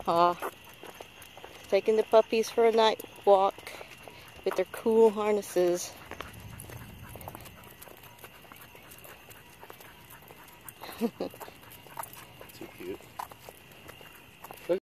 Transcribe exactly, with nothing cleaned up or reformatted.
Grandpa. Taking the puppies for a night walk with their cool harnesses. Too cute.